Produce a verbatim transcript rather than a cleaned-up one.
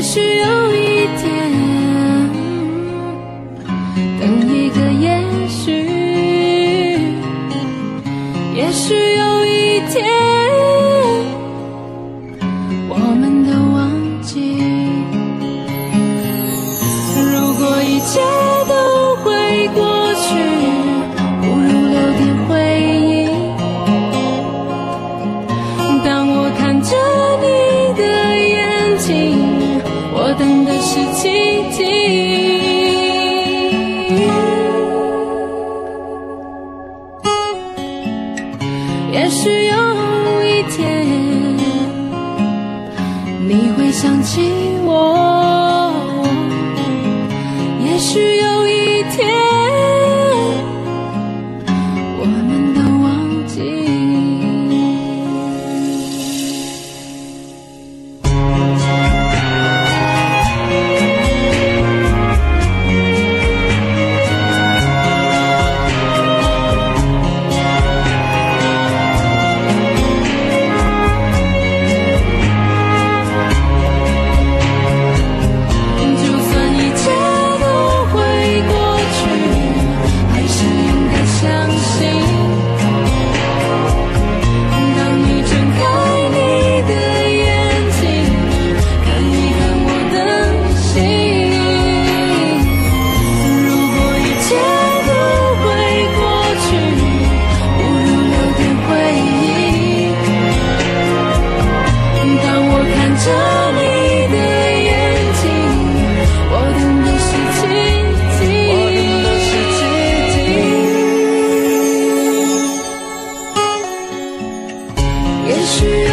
也许有一天，等一个也许，也许有一天，我们都忘记。如果一切都会过去，不如留点回忆。当我看着你的眼睛，我等的是奇迹。也许有一天，你会想起我，也许有一天，我们都忘记。也许